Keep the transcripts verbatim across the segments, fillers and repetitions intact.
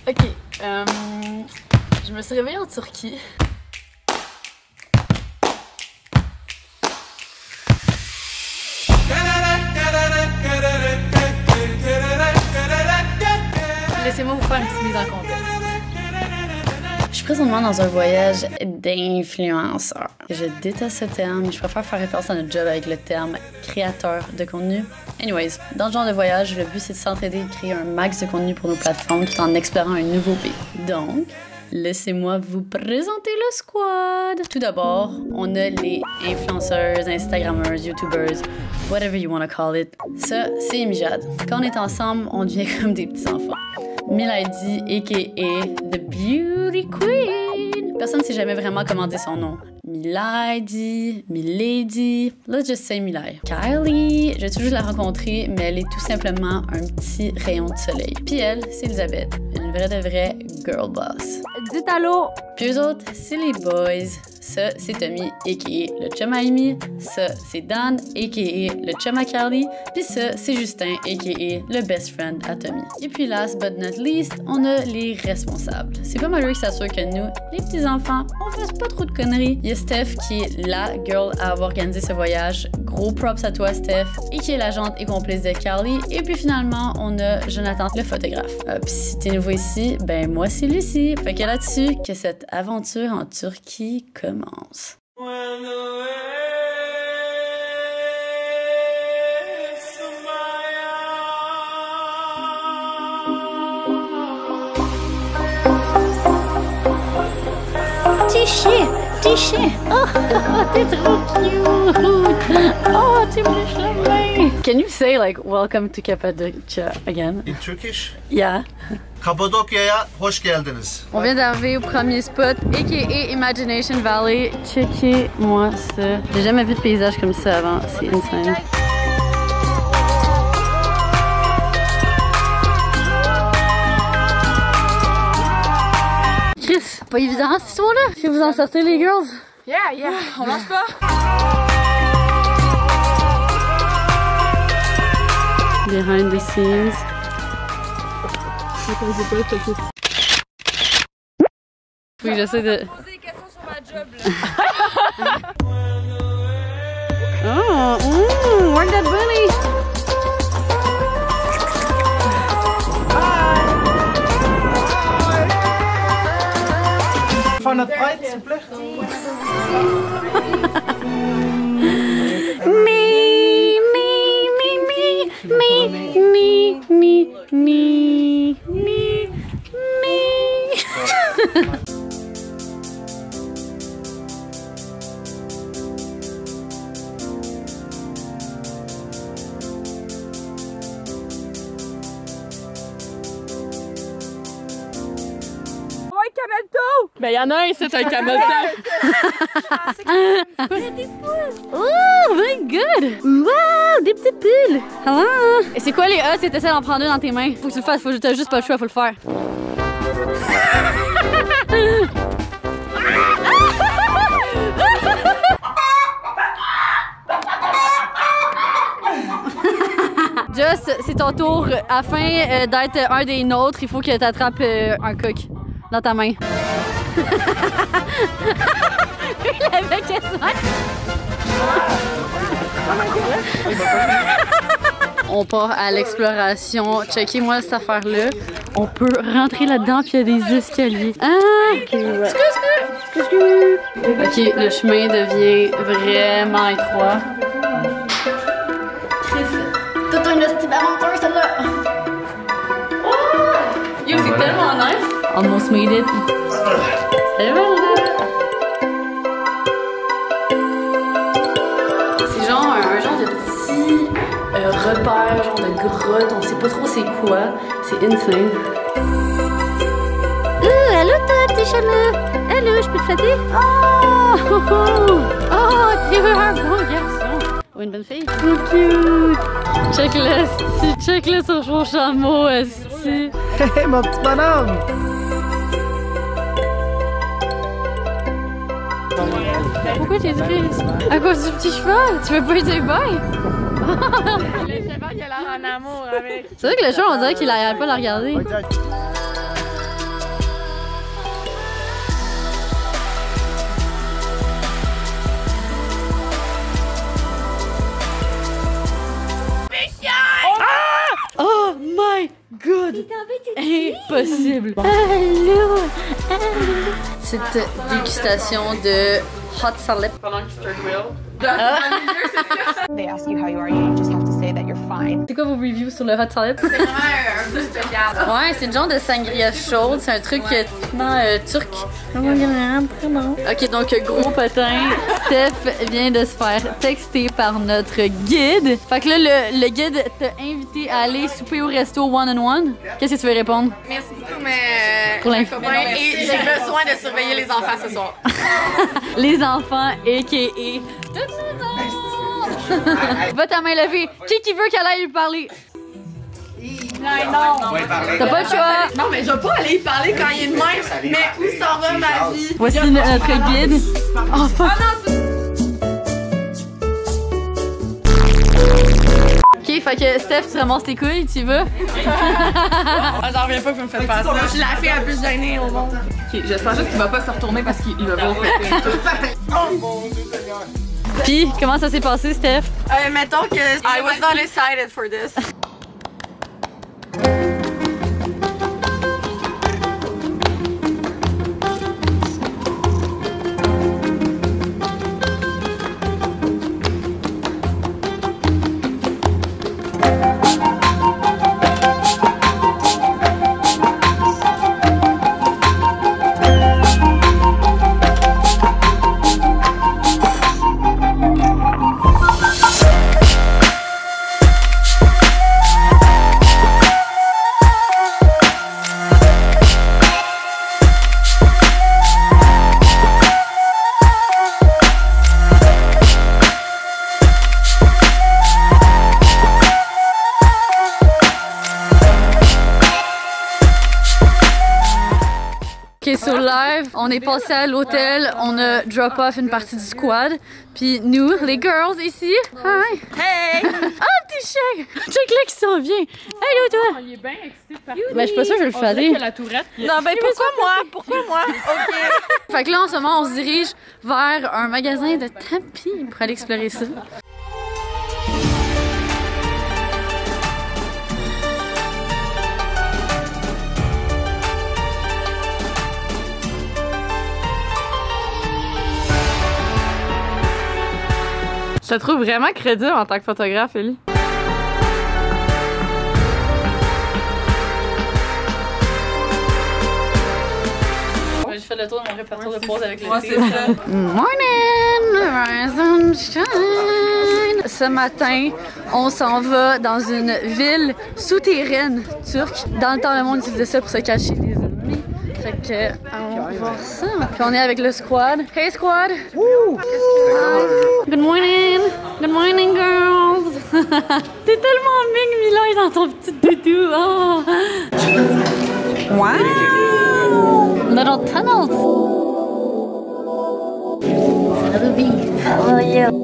Ok, euh, je me suis réveillée en Turquie. Laissez-moi vous faire une petite mise en contexte. Je suis présentement dans un voyage d'influenceur. Je déteste ce terme, je préfère faire référence à notre job avec le terme créateur de contenu. Anyways, dans ce genre de voyage, le but c'est de s'entraider et de créer un max de contenu pour nos plateformes tout en explorant un nouveau pays. Donc, laissez-moi vous présenter le squad. Tout d'abord, on a les influenceuses, instagrammeuses, youtubers, whatever you want to call it. Ça, c'est Emijad. Quand on est ensemble, on devient comme des petits-enfants. Milady, a k a. The Beauty Queen. Personne ne sait jamais vraiment comment dire son nom. Milady, Milady, let's just say Milay. Kylie, j'ai toujours la rencontrer, mais elle est tout simplement un petit rayon de soleil. Puis elle, c'est Elisabeth, une vraie de vraie girl boss. Dites allô! Puis eux autres, c'est les boys. Ça, c'est Tommy, a k a le chum à Amy. Ça, c'est Dan, a k a le chum à Carly. Puis ça, c'est Justin, a k a le best friend à Tommy. Et puis last but not least, on a les responsables. C'est pas mal eux qui s'assurent que nous, les petits-enfants, on fasse pas trop de conneries. Il y a Steph qui est la girl à avoir organisé ce voyage. Gros props à toi, Steph. Et qui est l'agente et complice de Carly. Et puis finalement, on a Jonathan, le photographe. Euh, puis si t'es nouveau ici, ben moi, c'est Lucie. Fait que là-dessus, que cette aventure en Turquie commence. Tiché! Tiché! Oh, t'es trop cute! Oh, tu me lèches la main! Can you say like welcome to Cappadocia again? In Turkish? Yeah. Kapadokya'ya hoş geldiniz. On vient d'arriver au premier spot, a k a. Imagination Valley. Checkez-moi ça. J'ai jamais vu de paysage comme ça avant. C'est insane. Chris, pas évident cette histoire-là. Est-ce que vous en sortez les girls? Yeah, yeah, on lance pas! Behind the scenes. Faut que j'essaie de... Poser des questions sur ma job là. Oh, mm, work that belly. Van notre prêtre, s'il vous plaît. Me, me, me, me, me, me, me, me, me, me. Ben y'en a un, c'est un camelto! Oh, very good! Wow, des petites pulls! Hello! Et c'est quoi les A? C'est t'essaies d'en prendre deux dans tes mains. Faut que tu le fasses, faut que t'as juste pas le choix, faut le faire. Just, c'est ton tour. Afin euh, d'être un des nôtres, il faut que tu attrapes euh, un coq dans ta main. Il avait quasiment... On part à l'exploration. Checkez-moi cette affaire-là. On peut rentrer là-dedans puis il y a des escaliers. Ah! Ok, le chemin devient vraiment étroit. Toute une petite aventure, celle-là! Oh! Yo, c'est tellement nice! Almost made it. Et voilà! C'est genre un, un genre de petit euh, repère, genre de grotte, on sait pas trop c'est quoi. C'est insane. Oh, allô toi, petit chat-là! Allô, je peux te flatter? Oh! Oh, oh, oh tu es un bon garçon! Ou une bonne fille? So cute! Check le esti, check le sur son chameau, esti! Hey, mon petit bonhomme! Pourquoi t'es triste? À cause du petit cheval? Tu veux pas dire bye? Le cheval, il a l'air en amour avec. C'est vrai que le cheval, on dirait qu'il arrête pas de la regarder. god! Impossible! Allô! Petite dégustation de hot salad. Pendant que tu te grill. They ask you how you are, you just have to say that you're fine. C'est quoi vos reviews sur le hot salad? C'est vraiment un goût spécial. Ouais, c'est le genre de sangria chaude. C'est un truc euh, typiquement euh, turc. Ok, donc gros potin. Steph vient de se faire texter par notre guide. Fait que là, le, le guide t'a invité à aller souper au resto one-on-one. Qu'est-ce que tu veux répondre? Merci beaucoup, mais Pour j'ai un l'info. copain et j'ai besoin de surveiller les enfants ce soir. Les enfants, a k a toutes les enfants! Va ta main levée. Qui qui veut qu'elle aille lui parler? Non, non. T'as pas le choix. Non, mais je vais pas aller y parler quand il est de même. Mais où s'en va ma vie? Voici notre guide. Oh fuck! Ok, fait que Steph, tu ramasses tes couilles, tu veux? Ah, j'en reviens pas que vous me faites pas ça. Je suis la fille la plus gênée au monde. Ok, j'espère juste qu'il va pas se retourner parce qu'il va pas péter. Puis, comment ça s'est passé, Steph? Euh, mettons que I was not excited for this. Ok, sur live, on est passé à l'hôtel, on a drop off une partie du squad, puis nous, les girls ici, hi! Hey! Ah, petit chien! Check-là qui s'en vient! Hello, toi! Il est bien excité de Ben, je suis pas sûre que je vais le faire. la tourette. Non, ben pourquoi moi? Pourquoi moi? Ok. Fait que là, en ce moment, on se dirige vers un magasin de tapis pour aller explorer ça. Je te trouve vraiment crédible en tant que photographe, Ellie. J'ai fait le tour de mon répertoire de pause avec le Ouais, c'est ça. Morning, rise and shine. Ce matin, on s'en va dans une ville souterraine turque. Dans le temps, le monde utilisait ça pour se cacher des ennemis. Fait que, on va voir ça. Puis on est avec le squad. Hey squad! Woo! Good morning! Good morning, girls! T'es tellement ming, Mila, dans ton petit doudou. Oh. Wow! Little tunnels! Follow me, follow you.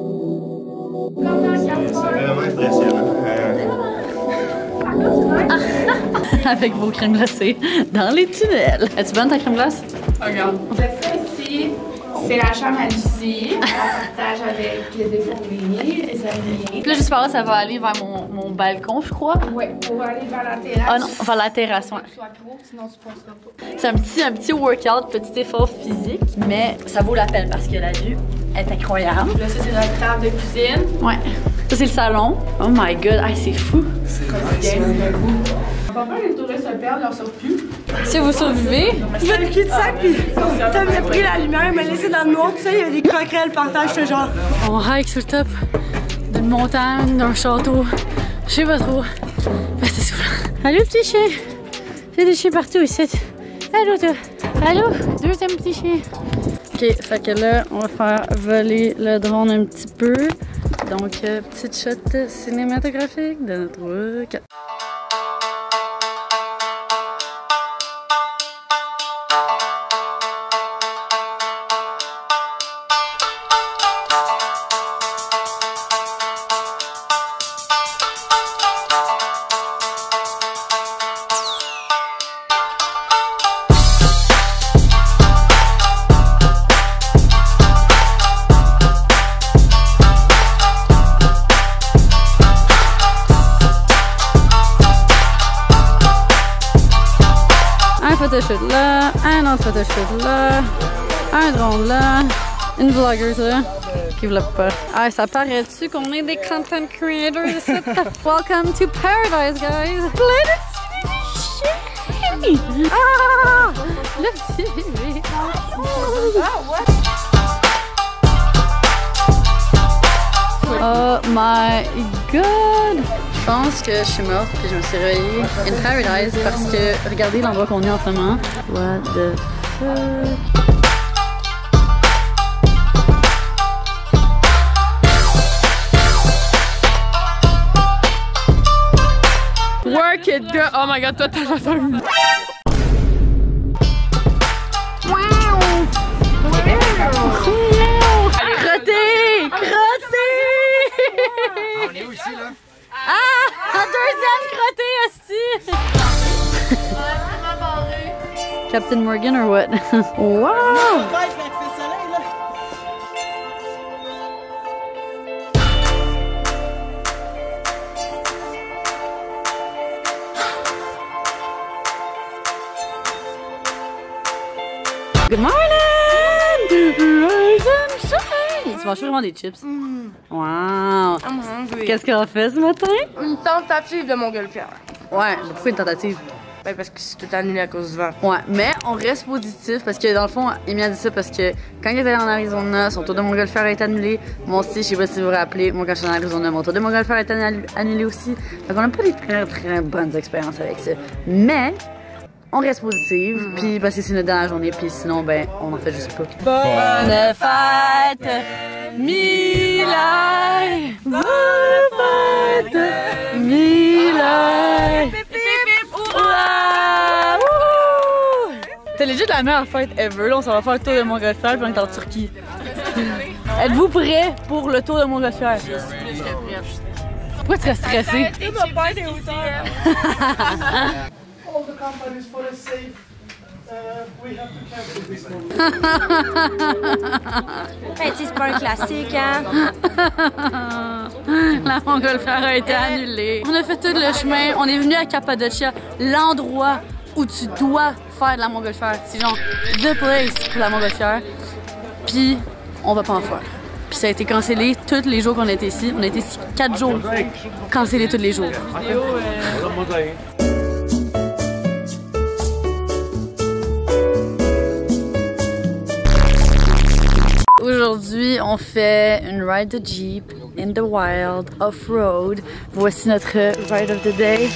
Avec vos crèmes glacées dans les tunnels. Es-tu bonne ta crème glace? Regarde. Ça ici, c'est la chambre à Lucie. On partage avec des fourmis, des amis. Puis là, juste par là, ça va aller vers mon, mon balcon, je crois. Ouais, pour aller vers la terrasse. Ah non, vers la terrasse, ouais. Sois gros, sinon tu passeras pas. C'est un petit, un petit workout, petit effort physique, mais ça vaut la peine parce que la vue est incroyable. Là, ça, c'est notre table de cuisine. Ouais. Ça, c'est le salon. Oh my god, ah, c'est fou. Parfois, les touristes se perdent, ils en sortent plus. Si vous survivez, Je fais le cul-de-sac, puis Tom il a pris la lumière, il m'a laissé dans le noir, tout ça, il y avait des croquerelles par terre, j'étais genre. on hike sur le top d'une montagne, d'un château. Je sais pas trop. Mais c'est soufflant. Allô, petit chien. C'est des chiens partout ici. Allô, toi. Allô, deuxième petit chien. Ok, fait que là, on va faire voler le drone un petit peu. Donc, euh, petite shot cinématographique de notre quatre. photoshoot là, un autre photoshoot là, un drone là, une vloggeuse là, qui vlog pas. Ah, ça paraît-tu qu'on est des content creators ici? Welcome to paradise, guys! Planet City! Ah! Le petit bébé! Oh my god! Je pense que je suis morte puis je me suis réveillée in paradise parce que regardez l'endroit qu'on est en ce moment. What the fuck? Work it, girl! Oh my god, toi t'as la famille! Crotté! Crotté! On est où ici là? Ah! Un deuxième crotté, esti! Captain Morgan or what? Wow! Good morning! Rise and shine! Tu manges vraiment des chips? Mm. Wow! I'm hungry. Qu'est-ce qu'on a fait ce matin? Une tentative de montgolfière. Ouais, pourquoi une tentative? Ben parce que c'est tout annulé à cause du vent. Ouais, mais on reste positif parce que dans le fond, Amy a dit ça parce que quand il était allé en Arizona, son tour de montgolfière a été annulé. Moi aussi, je sais pas si vous vous rappelez, moi quand je suis en Arizona, mon tour de montgolfière a été annulé aussi. Donc on n'a pas des très très bonnes expériences avec ça. Mais on reste positive, mm-hmm. Puis parce que c'est notre dernière journée, puis sinon, ben, on en fait juste pas. Bonne fête, Milay! Bonne fête, Milay! C'est legit la meilleure fête ever. Là, on s'en va faire le tour de Montgolfière, puis on est en Turquie. Êtes-vous prêts pour le tour de Montgolfière? Je suis plus que prête. Pourquoi tu serais stressé? All the companies for a safe, uh, we have to cancel this one. Hey, c'est pas un classique, hein? La Montgolfière a été annulée. On a fait tout le chemin. On est venu à Cappadocia, l'endroit où tu dois faire de la Montgolfière. C'est genre the place pour la Montgolfière. Puis on va pas en faire. Puis ça a été cancellé tous les jours qu'on était ici. On a été ici quatre jours. Cancellé tous les jours. Aujourd'hui, on fait une ride de Jeep in the wild, off-road. Voici notre ride of the day.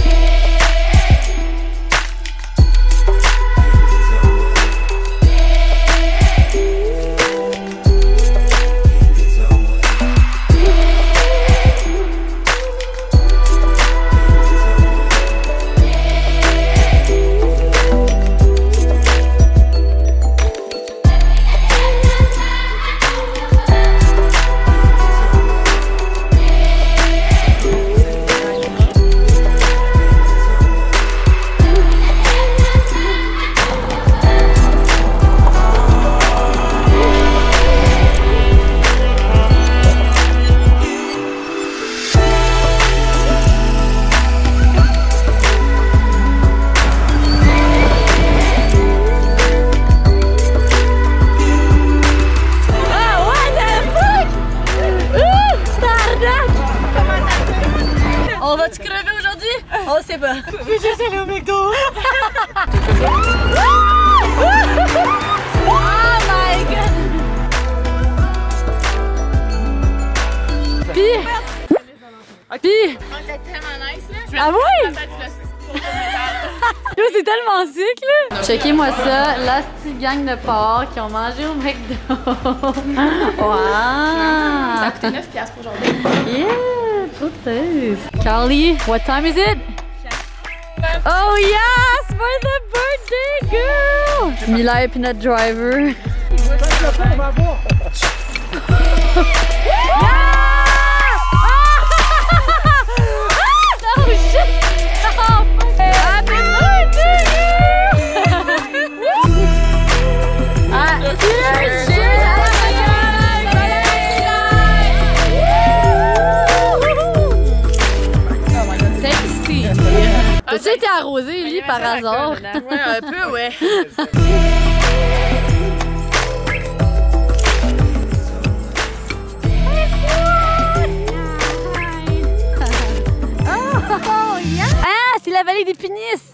On va-tu crever aujourd'hui? On sait pas. Je vais juste aller au McDo. Oh my god! Pis... Pis... C'est tellement nice là. Ah oui? C'est tellement sick là! Checkez-moi ça, la petite gang de porcs qui ont mangé au McDo. Wow! Ça a coûté neuf piastres aujourd'hui. Yeah! Trop taste! Carly, what time is it? Oh yes! For the birthday girl! Milay Peanut Driver. T'as-tu été arrosé, lui, par hasard? Ouais, un peu, ouais. Ah, c'est la vallée des Punis!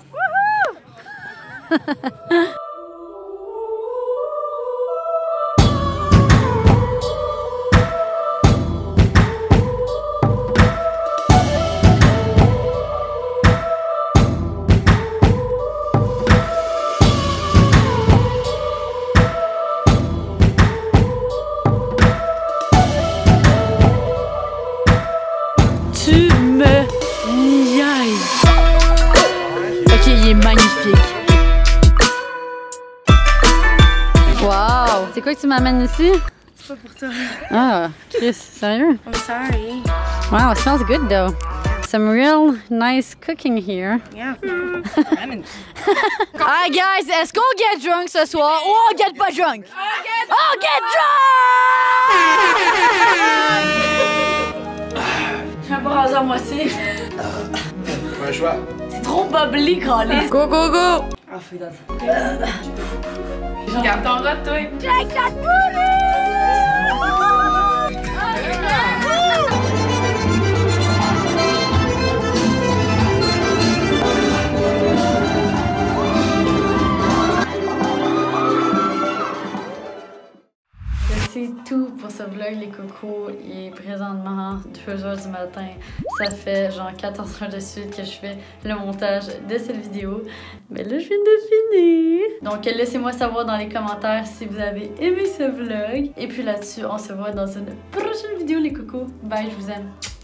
Tu me niaises! Ok, il est magnifique. Wow! C'est quoi que tu m'amènes ici? C'est pas pour toi. Ah, Chris, sérieux? I'm sorry. Wow, it smells good though. Some real nice cooking here. Yeah. Alright guys, est-ce qu'on get drunk ce soir ou on get pas drunk? On get drunk! Je vais pas raser à moitié. Un choix. C'est trop bubbly, Carlis. Go, go, go! Ah, fais ça. Garde ton rat, toi. C'est tout pour ce vlog les cocos. Il est présentement deux heures du matin. Ça fait genre quatorze heures de suite que je fais le montage de cette vidéo. Mais là, je viens de finir. Donc, laissez-moi savoir dans les commentaires si vous avez aimé ce vlog. Et puis là-dessus, on se voit dans une prochaine vidéo les cocos. Bye, je vous aime.